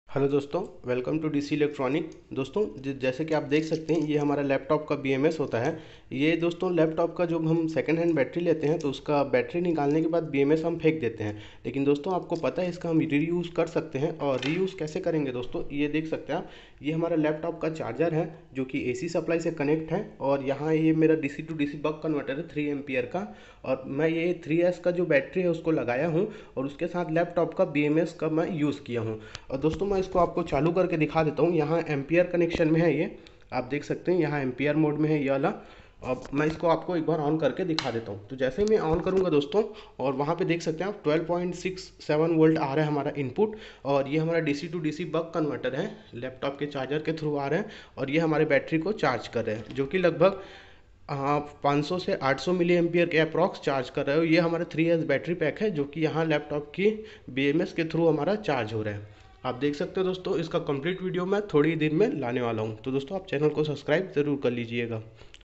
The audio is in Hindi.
हेलो दोस्तों, वेलकम टू डीसी इलेक्ट्रॉनिक। दोस्तों जैसे कि आप देख सकते हैं, ये हमारा लैपटॉप का बीएमएस होता है। ये दोस्तों लैपटॉप का जब हम सेकंड हैंड बैटरी लेते हैं तो उसका बैटरी निकालने के बाद बीएमएस हम फेंक देते हैं। लेकिन दोस्तों आपको पता है इसका हम रीयूज़ कर सकते हैं। और रीयूज़ कैसे करेंगे दोस्तों, ये देख सकते हैं आप। ये हमारा लैपटॉप का चार्जर है जो कि एसी सप्लाई से कनेक्ट है। और यहाँ ये मेरा DC to DC buck converter है 3 एम्पियर का। और मैं ये 3S का जो बैटरी है उसको लगाया हूँ और उसके साथ लैपटॉप का बीएमएस का मैं यूज़ किया हूँ। और दोस्तों मैं इसको आपको चालू करके दिखा देता हूँ। यहाँ एम्पियर कनेक्शन में है, ये आप देख सकते हैं। यहाँ एम्पियर मोड में है ये वाला। अब मैं इसको आपको एक बार ऑन करके दिखा देता हूँ। तो जैसे ही मैं ऑन करूँगा दोस्तों, और वहाँ पे देख सकते हैं आप 12.67 वोल्ट आ रहा है हमारा इनपुट। और ये हमारा DC to DC buck converter है, लैपटॉप के चार्जर के थ्रू आ रहे हैं। और ये हमारे बैटरी को चार्ज कर रहे हैं, जो कि लगभग हाँ 500 से 800 मिली एम्पियर के अप्रॉक्स चार्ज कर रहे हो। ये हमारा 3S बैटरी पैक है जो कि यहाँ लैपटॉप की बीएमएस के थ्रू हमारा चार्ज हो रहा है। आप देख सकते हो दोस्तों, इसका कंप्लीट वीडियो मैं थोड़ी ही देर में लाने वाला हूँ। तो दोस्तों आप चैनल को सब्सक्राइब ज़रूर कर लीजिएगा।